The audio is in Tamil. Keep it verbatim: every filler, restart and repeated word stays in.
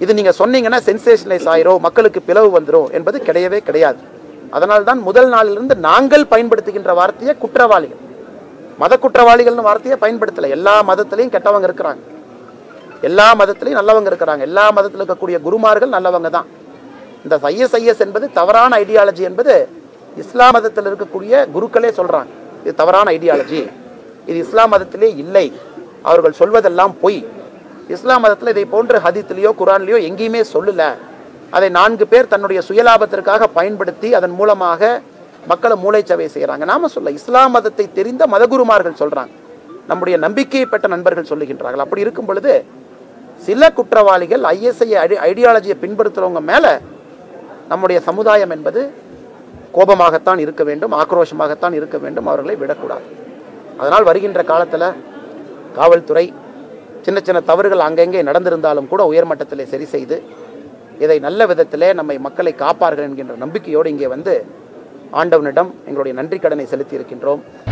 இது நீங்கள் சொன்னீங்கன்னா சென்சேஷனலைஸ் ஆயிரும், மக்களுக்கு பிளவு வந்துடும் என்பது கிடையவே கிடையாது. அதனால்தான் முதல் நாளிலிருந்து நாங்கள் பயன்படுத்துகின்ற வார்த்தையை குற்றவாளிகள், மத குற்றவாளிகள்னு வார்த்தையை பயன்படுத்தலை. எல்லா மதத்திலையும் கெட்டவங்க இருக்கிறாங்க, எல்லா மதத்திலையும் நல்லவங்க இருக்கிறாங்க, எல்லா மதத்தில் இருக்கக்கூடிய குருமார்கள் நல்லவங்க தான். இந்த ஐஎஸ் ஐஎஸ் என்பது தவறான ஐடியாலஜி என்பது இஸ்லாம் மதத்தில் இருக்கக்கூடிய குருக்களே சொல்கிறாங்க. இது தவறான ஐடியாலஜி, இது இஸ்லாம் மதத்திலே இல்லை, அவர்கள் சொல்வதெல்லாம் பொய். இஸ்லாம் மதத்தில் இதை போன்று ஹதீத்லேயோ குரான்லேயோ எங்கேயுமே சொல்லலை. அதை நான்கு பேர் தன்னுடைய சுயலாபத்திற்காக பயன்படுத்தி அதன் மூலமாக மக்களை மூளைச்சவை செய்கிறாங்க. நாம சொல்ல இஸ்லாம் மதத்தை தெரிந்த மதகுருமார்கள் சொல்கிறாங்க, நம்முடைய நம்பிக்கையை பெற்ற நண்பர்கள் சொல்லுகின்றார்கள். அப்படி இருக்கும் பொழுது சில குற்றவாளிகள் ஐஎஸ்ஐ ஐடியாலஜியை பின்பற்றுறவங்க மேலே நம்முடைய சமுதாயம் என்பது கோபமாகத்தான் இருக்க வேண்டும், ஆக்ரோஷமாகத்தான் இருக்க வேண்டும், அவர்களை விடக்கூடாது. அதனால் வருகின்ற காலத்தில் காவல்துறை சின்ன சின்ன தவறுகள் அங்கங்கே நடந்திருந்தாலும் கூட உயர்மட்டத்திலே சரி செய்து இதை நல்ல விதத்திலே நம்மை மக்களை காப்பார்கள் என்கின்ற நம்பிக்கையோடு இங்கே வந்து ஆண்டவனிடம் எங்களுடைய நன்றி கடனை செலுத்தி இருக்கின்றோம்.